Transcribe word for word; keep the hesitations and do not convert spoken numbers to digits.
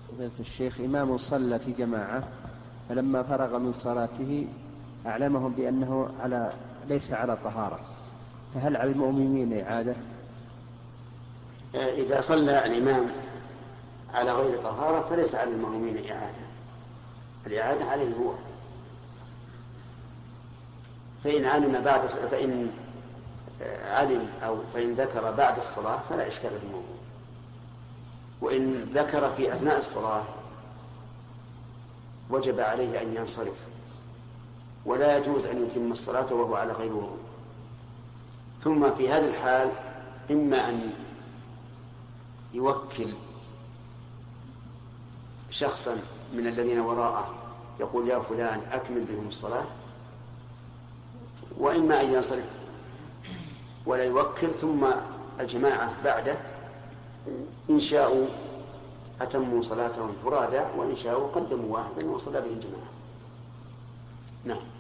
فضيلة الشيخ، إمام صلى في جماعة فلما فرغ من صلاته أعلمهم بأنه على ليس على طهارة، فهل على المؤمنين إعادة؟ إذا صلى الإمام على غير طهارة فليس على المأمومين إعادة، الإعادة عليه هو. فإن علم بعد فإن علم أو فإن ذكر بعد الصلاة فلا إشكال في الموضوع، وإن ذكر في أثناء الصلاة وجب عليه أن ينصرف، ولا يجوز أن يتم الصلاة وهو على غير وضوء. ثم في هذا الحال إما أن يوكل شخصا من الذين وراءه يقول يا فلان أكمل بهم الصلاة، وإما أن ينصرف ولا يوكل، ثم الجماعة بعده إن شاءوا أتموا صلاتهم فرادا وإن شاءوا قدموا واحدا وصلى بهم جماعة. نعم.